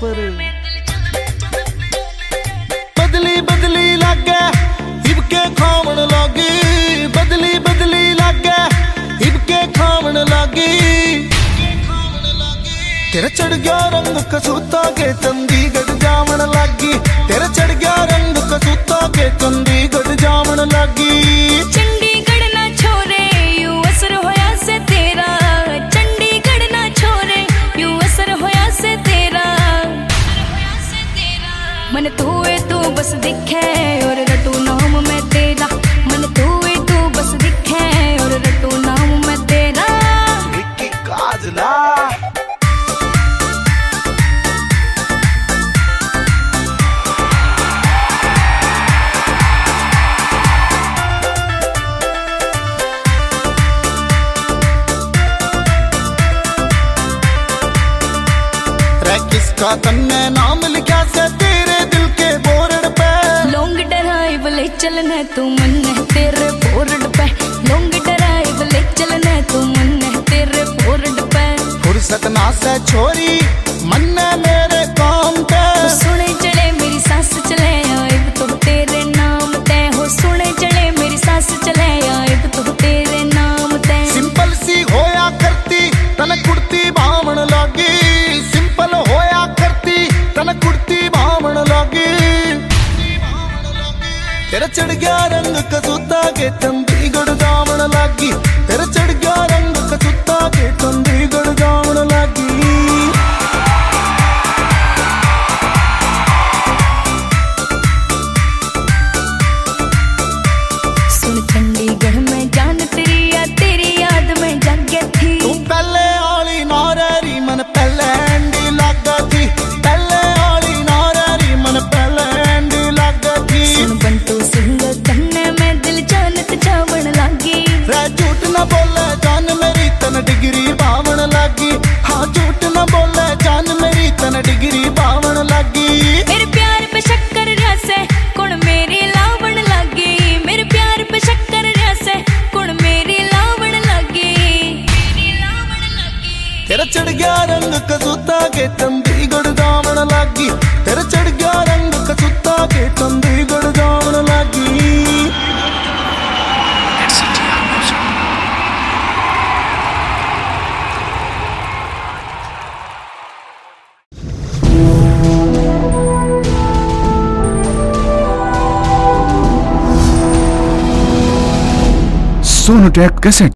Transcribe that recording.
पर बदली बदली लागे हिबके खावन लागी, बदली बदली लागे हिबके खावन लागी। तेरा चढ़ गया रंग कसूता के चंडीगढ़ जावन लागी, तेरा चढ़ गया रंग कसूता के चंडीगढ़ जावन लागी। चंडीगढ़ ना छोरे यू असर होया से तेरा, चंडीगढ़ ना छोरे यू असर होया से तेरा। मन तू बस दिखे और रटू नाम मैं तेरा, मन तू बस दिखे और रटू नाम मैं तेरा। विक्की काजला किसका तन्ने नाम लिखा से तेरे दिल के बोर्ड पे। लॉन्ग ड्राइव ले चलने तू मन है तेरे बोर्ड पे, लॉन्ग ड्राइव ले चलने तू मन है तेरे बोर्ड पे। फुर्सत ना से छोरी मन मेरे काम पे, सुने चले मेरी सांस चले आइब तो तेरे नाम ते हो, सुने चले मेरी सांस चले आइब तो तेरे नाम ते। सिंपल सी होया करती तन कुर्ती भावण लागी, सिंपल होया करती तन कुर्ती भावण लागी। तेरा चढ़ गया रंग कसूता के चंडीगढ़ जावन लागी, तेरा चढ़ गया रंग कसूता के चंडीगढ़ जावन लागी। सुन चंडीगढ़ में जान तेरी या तेरी याद में जागे थी। तू पहले आली नारी मन पहले एंडी लागा थी, पहले आली नारी मन पहले एंडी लागा थी। सुन बंटू सिंह कन्ने में दिल जानत जावन लागी, रे झूठ न बोले जान मेरी तन डिग्री बावन लागी। हाँ झूठ न बोले जान मेरी तन डिग्री बावन लागी। मेरे प्यार पे शक्कर रसे कुण मेरी लावण लागी, मेरे प्यार पे शक्कर रसे कुण मेरी लावण लागी। तेरा चढ़ गया रंग कसूता के चंडीगढ़ जावन लागी, तेरा चढ़ गया रंग कसूता के चंडीगढ़ जावन लागी। सोनोटेक कैसेट।